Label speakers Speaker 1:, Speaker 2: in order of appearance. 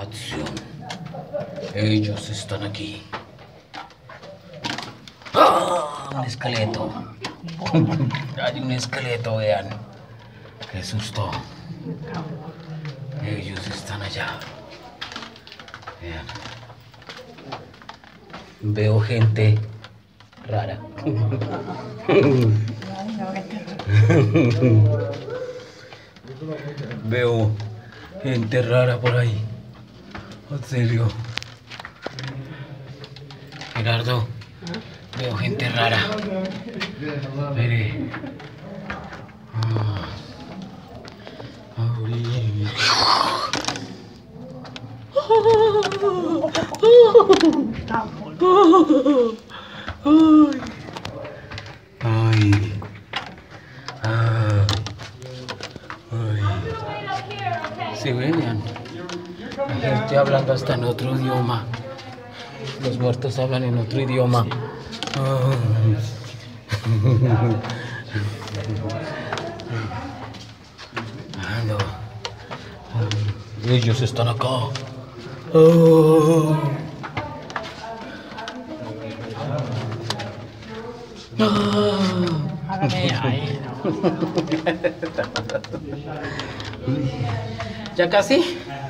Speaker 1: Acción. Ellos están aquí. ¡Ah! Un esqueleto. Hay un esqueleto, vean. Qué susto. Ellos están allá. Vean. Veo gente rara. Veo gente rara por ahí. En serio. Gerardo, veo gente rara. Mire. Ay. Sí, vean. La gente hablando hasta en otro idioma. Los muertos hablan en otro idioma. No. Ellos están acá. ¿Ya casi?